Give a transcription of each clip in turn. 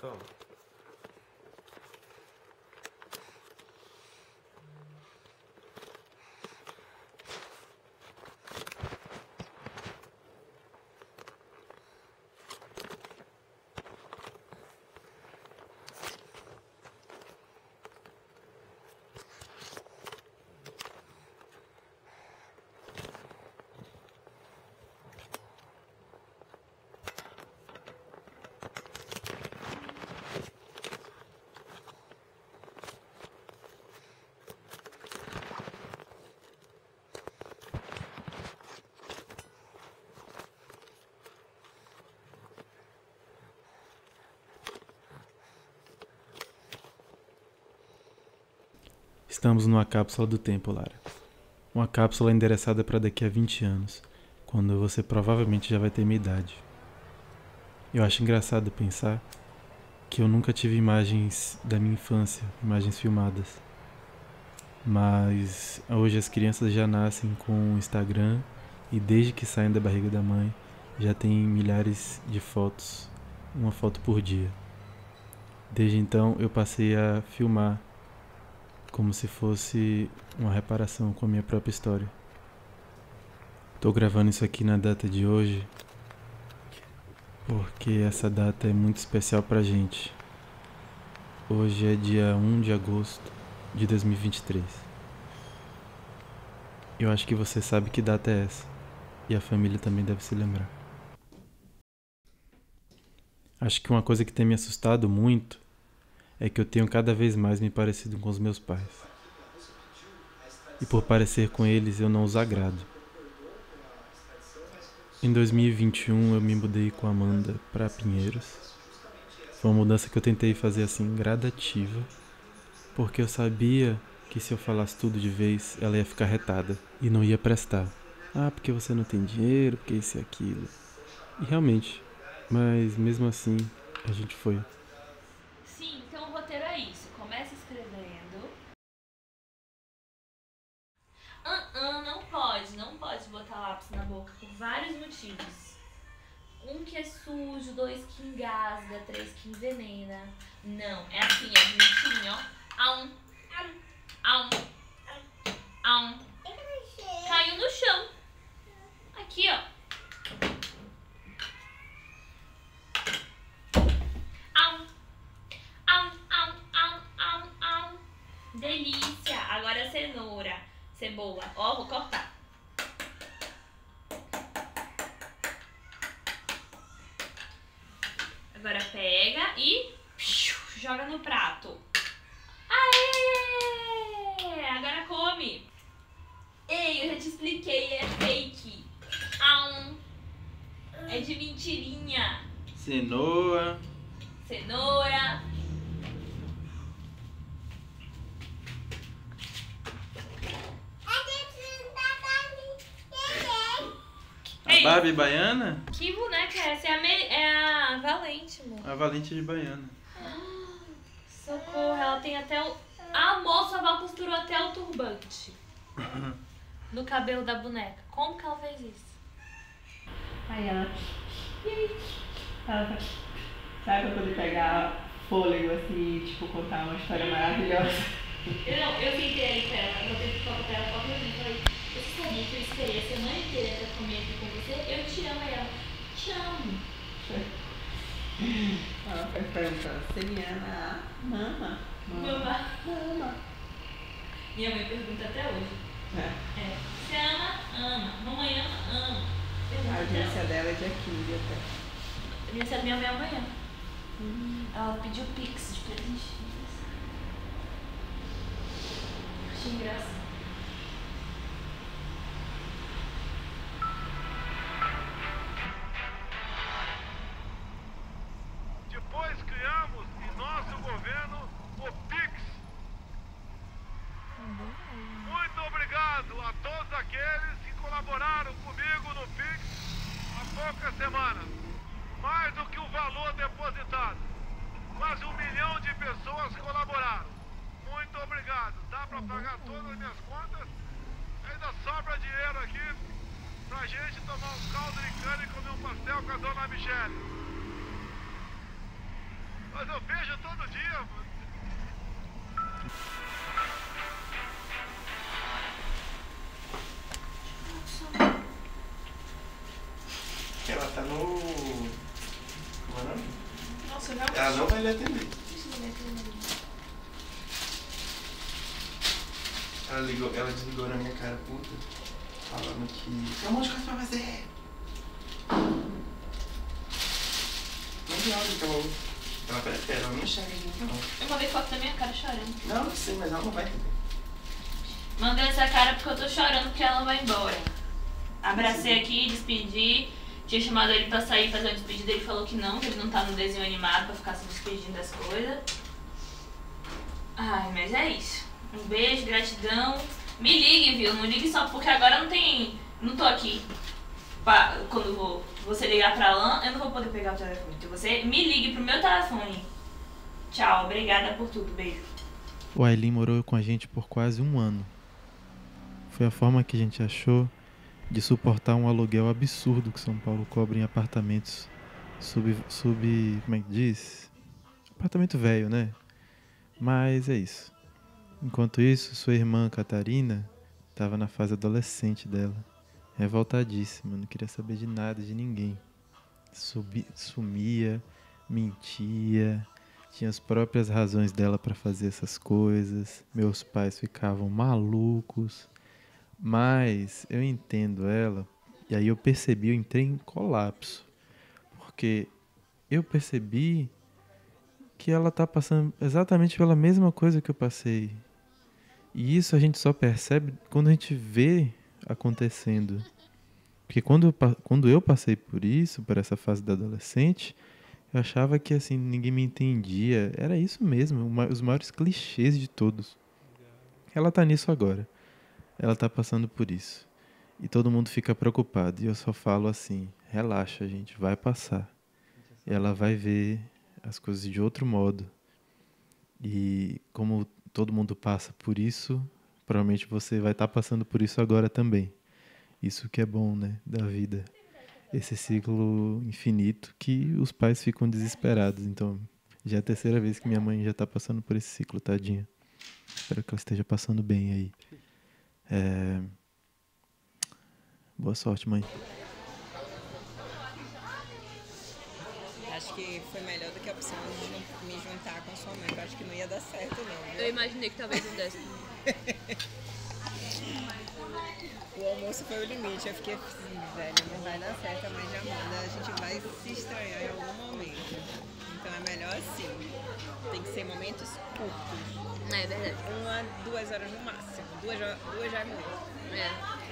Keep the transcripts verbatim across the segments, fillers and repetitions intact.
Toma. Estamos numa cápsula do tempo, Lara. Uma cápsula endereçada para daqui a vinte anos, quando você provavelmente já vai ter minha idade. Eu acho engraçado pensar que eu nunca tive imagens da minha infância, imagens filmadas. Mas hoje as crianças já nascem com o Instagram e desde que saem da barriga da mãe já tem milhares de fotos, uma foto por dia. Desde então eu passei a filmar como se fosse uma reparação com a minha própria história. Tô gravando isso aqui na data de hoje porque essa data é muito especial pra gente. Hoje é dia um de agosto de dois mil e vinte e três. Eu acho que você sabe que data é essa, e a família também deve se lembrar. Acho que uma coisa que tem me assustado muito é que eu tenho cada vez mais me parecido com os meus pais. E por parecer com eles, eu não os agrado. Em dois mil e vinte e um, eu me mudei com a Amanda para Pinheiros. Foi uma mudança que eu tentei fazer assim, gradativa, porque eu sabia que se eu falasse tudo de vez, ela ia ficar retada e não ia prestar. Ah, porque você não tem dinheiro, porque isso e aquilo. E realmente, mas mesmo assim, a gente foi. Sim, então o roteiro é isso. Começa escrevendo. Ah, ah, não pode, não pode botar lápis na boca por vários motivos. Um que é sujo, dois que engasga, três que envenena. Não, é assim, é bonitinho, ó. Aum, aum, aum. Caiu no chão. Aqui, ó. Aum, aum, aum, aum, aum, aum. Delícia. Agora a cenoura. Cebola. Ó, vou cortar. Agora pega e joga no prato. Aê! Agora come. Ei, eu já te expliquei, é fake. Aum. É de mentirinha. Cenoura. Cenoura. A Barbie baiana? Que boneca é essa? É a, Me... é a Valente, amor. A Valente de Baiana. Socorro, ela tem até o... A moça, a Val costurou até o turbante no cabelo da boneca. Como que ela fez isso? Aí ela... ela sabe pra poder pegar fôlego assim, tipo, contar uma história maravilhosa. Eu não, eu sentei ali pra ela, eu teve que falar pra ela, eu falei, você sabia que eu esperei a semana inteira pra comer aqui com você? Eu te amo. Aí ela, te amo. Ela foi perguntando, você me ama? Mama. Mama. Mama. Minha mãe pergunta até hoje. É. É, você ama? Ama. Mamãe ama? Ama. A audiência dela é dia quinze até. A audiência da minha mãe é amanhã. Hum. Ela pediu pix de presente. Achei engraçado. Depois criamos em nosso governo o Pix. Muito obrigado a todos aqueles que colaboraram comigo no Pix há poucas semanas. Mais do que o valor depositado. Quase um milhão de pessoas colaboraram. Muito obrigado. Dá para pagar todas as minhas contas. Ainda sobra dinheiro aqui pra gente tomar um caldo de cana e comer um pastel com a dona Michele. Mas eu vejo todo dia. Ela tá no... Como é o nome? Nossa, já. Ela não vai lhe atender. Ela, ligou, ela desligou na minha cara puta, falando que tem um monte de coisa pra fazer. Não tem hora que ela ela prefere, ela não enxerga a gente não. Eu mandei foto da minha cara chorando. Não, não sei, mas ela não vai entender. Mandei essa cara porque eu tô chorando porque ela vai embora. Abracei aqui, despedi. Tinha chamado ele pra sair fazer uma despedida, ele falou que não, que ele não tá no desenho animado pra ficar se despedindo das coisas. Ai, mas é isso. Um beijo, gratidão. Me ligue, viu? Não ligue só porque agora não tem... Não tô aqui. Pra, quando vou, você ligar pra Lan, eu não vou poder pegar o telefone. Então você me ligue pro meu telefone. Tchau, obrigada por tudo. Beijo. O Ailin morou com a gente por quase um ano. Foi a forma que a gente achou de suportar um aluguel absurdo que São Paulo cobra em apartamentos sub... sub como é que diz? Apartamento velho, né? Mas é isso. Enquanto isso, sua irmã Catarina estava na fase adolescente dela. Revoltadíssima, não queria saber de nada, de ninguém. Subi... Sumia, mentia, tinha as próprias razões dela para fazer essas coisas. Meus pais ficavam malucos. Mas eu entendo ela, e aí eu percebi, eu entrei em colapso, porque eu percebi que ela tá passando exatamente pela mesma coisa que eu passei. E isso a gente só percebe quando a gente vê acontecendo. Porque quando eu, quando eu passei por isso, por essa fase da adolescente, eu achava que assim, ninguém me entendia. Era isso mesmo, os maiores clichês de todos. Ela tá nisso agora. Ela tá passando por isso. E todo mundo fica preocupado. E eu só falo assim, relaxa, gente, vai passar. E ela vai ver as coisas de outro modo. E como todo mundo passa por isso, provavelmente você vai estar passando por isso agora também. Isso que é bom, né, da vida. Esse ciclo infinito que os pais ficam desesperados. Então, já é a terceira vez que minha mãe já tá passando por esse ciclo, tadinha. Espero que ela esteja passando bem aí. É... Boa sorte, mãe. Acho que foi melhor do que a opção de me juntar com sua mãe, que eu acho que não ia dar certo, não. Eu imaginei que talvez não desse. O almoço foi o limite, eu fiquei assim, velho, não vai dar certo, a mãe de Amanda, a gente vai se estranhar em algum momento. Então é melhor assim, tem que ser momentos curtos. É verdade. Uma, duas horas no máximo, duas, duas já é muito. É.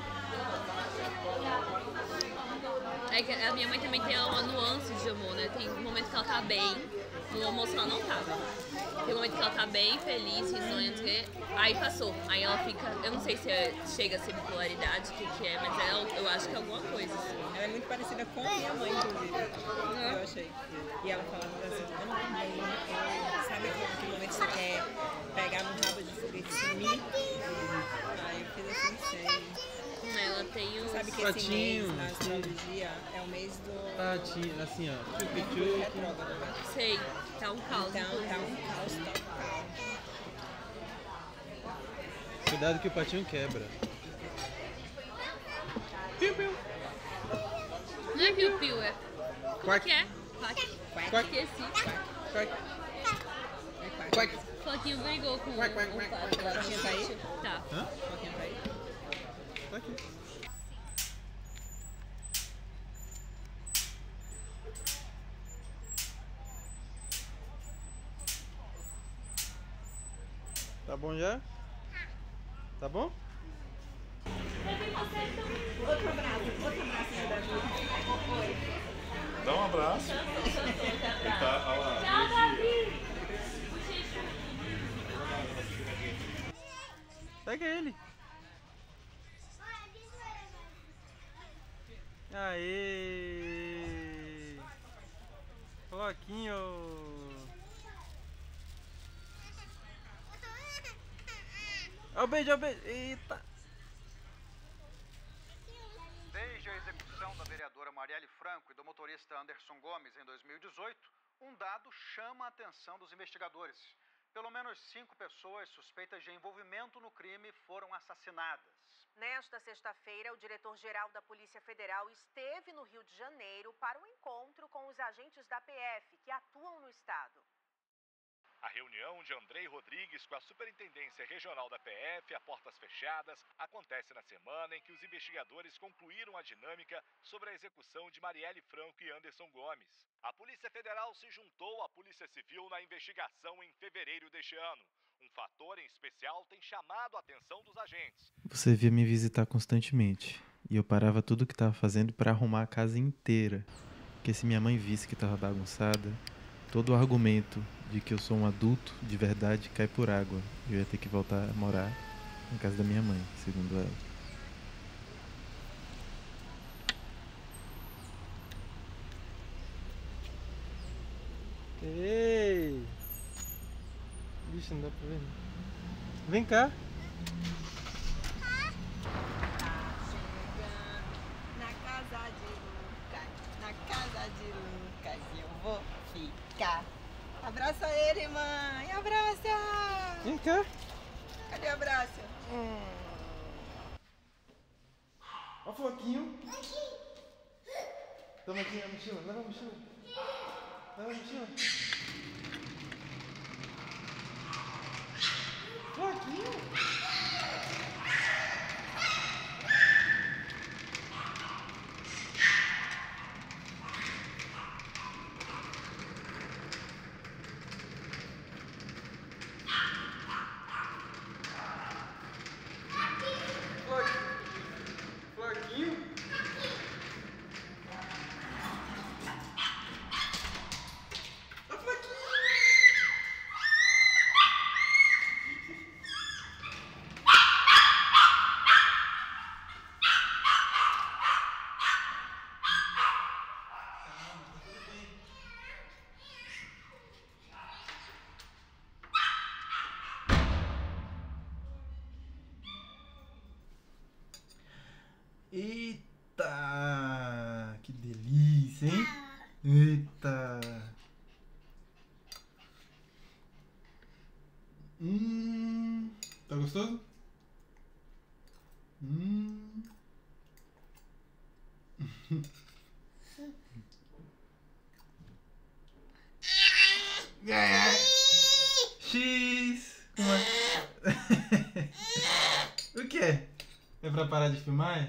É que a minha mãe também tem uma nuance de amor, né? Tem um momento que ela tá bem, no almoço ela não tava. Tem um momento que ela tá bem, feliz, risonha, aí passou. Aí ela fica, eu não sei se é, chega a ser bipolaridade, o que que é, mas é, eu acho que é alguma coisa, assim. Ela é muito parecida com a minha mãe, inclusive, eu achei. E ela falava assim, eu não tenho, sabe que momento você quer pegar no rabo de foguete e sumir? Aí eu fiz assim, sei. Ela tem um... Sabe que esse mês na astrologia é o mês do... Patinho, assim, ó. do retrógrado. Sei, tá um caos. Então tá um caos total. Cuidado que o patinho quebra. Piu, piu. Não é piu-piu, é... Como Quack. que é? Quack. Quack. Esqueci. Quack. É quack. Quack. Floquinho brigou com Quack, quack, o quack, pato. quack. Floquinho tá aí? Tá. Hã? Floquinho tá aí? Tá aqui. Tá bom já? Tá bom? Outro abraço, outro abraço aí da vida. Dá um abraço. Ele tá, olha lá. Tchau, Davi! Pega ele. Aê! Floquinho! Ó o beijo, ó o beijo! Eita! Desde a execução da vereadora Marielle Franco e do motorista Anderson Gomes em dois mil e dezoito, Um dado chama a atenção dos investigadores. Pelo menos cinco pessoas suspeitas de envolvimento no crime foram assassinadas. Nesta sexta-feira, o diretor-geral da Polícia Federal esteve no Rio de Janeiro para um encontro com os agentes da P F que atuam no estado. A reunião de Andrei Rodrigues com a Superintendência Regional da P F, a portas fechadas, acontece na semana em que os investigadores concluíram a dinâmica sobre a execução de Marielle Franco e Anderson Gomes. A Polícia Federal se juntou à Polícia Civil na investigação em fevereiro deste ano. Um fator em especial tem chamado a atenção dos agentes. Você via me visitar constantemente e eu parava tudo o que estava fazendo para arrumar a casa inteira. Porque se minha mãe visse que estava bagunçada, todo o argumento de que eu sou um adulto de verdade cai por água. Eu ia ter que voltar a morar na casa da minha mãe, segundo ela. Ei! Bicho, não dá pra ver. Vem cá. Tá chegando na casa de Lucas, na casa de Lucas eu vou ficar. Abraça ele, mãe, abraça! Vem cá. Cadê o abraço? Hum. Ó o Floquinho. Toma aqui a mochila, leva a mochila. Leva a mochila. Floquinho. Floquinho. Eita, que delícia, hein? Eita. Hum, tá gostoso? Hum. X. Como é? O que é? É pra parar de filmar?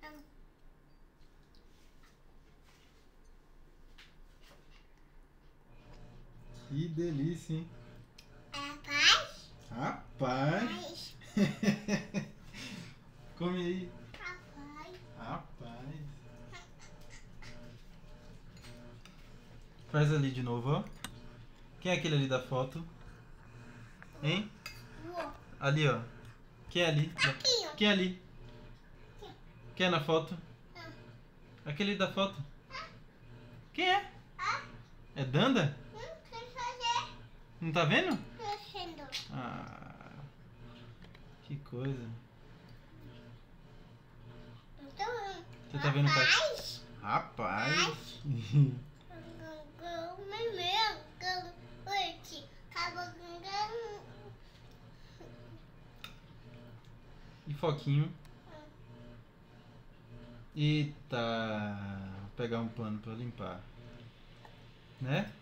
Que delícia, hein? Rapaz. Rapaz. Come aí. Rapaz. Rapaz. Faz ali de novo, ó. Quem é aquele ali da foto? Hein? Ali, ó. Quem é ali? Aqui, ó. Quem é ali? Quem é na foto? Aquele da foto. Quem é? É Danda? Não tá vendo? Ah, que coisa. Você tá vendo? Rapaz. Rapaz. E Foquinho. Eita. Vou pegar um pano pra limpar. Né?